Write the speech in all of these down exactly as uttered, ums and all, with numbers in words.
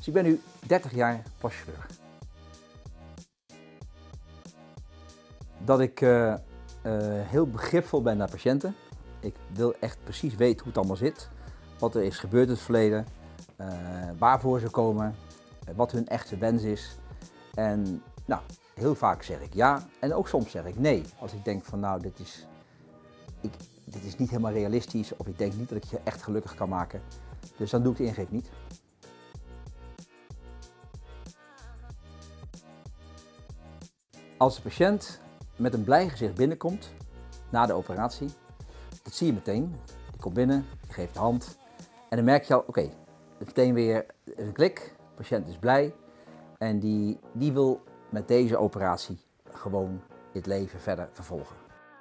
Dus ik ben nu dertig jaar plastic chirurg. Dat ik uh, uh, heel begripvol ben naar patiënten. Ik wil echt precies weten hoe het allemaal zit. Wat er is gebeurd in het verleden. Uh, waarvoor ze komen. Uh, wat hun echte wens is. En nou, heel vaak zeg ik ja. En ook soms zeg ik nee. Als ik denk van nou, dit is, ik, dit is niet helemaal realistisch. Of ik denk niet dat ik je echt gelukkig kan maken. Dus dan doe ik de ingreep niet. Als de patiënt met een blij gezicht binnenkomt na de operatie, dat zie je meteen. Die komt binnen, die geeft de hand en dan merk je al, oké, okay, meteen weer een klik, de patiënt is blij en die, die wil met deze operatie gewoon het leven verder vervolgen.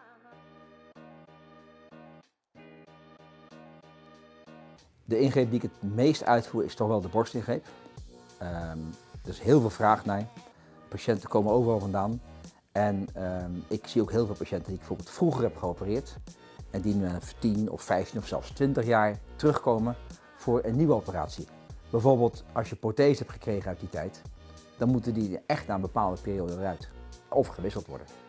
De ingreep die ik het meest uitvoer is toch wel de borstingreep. Um, er is heel veel vraag naar. Patiënten komen overal vandaan. En um, ik zie ook heel veel patiënten die ik bijvoorbeeld vroeger heb geopereerd. En die nu na tien of vijftien of zelfs twintig jaar terugkomen voor een nieuwe operatie. Bijvoorbeeld als je prothese hebt gekregen uit die tijd, dan moeten die echt na een bepaalde periode eruit. Of gewisseld worden.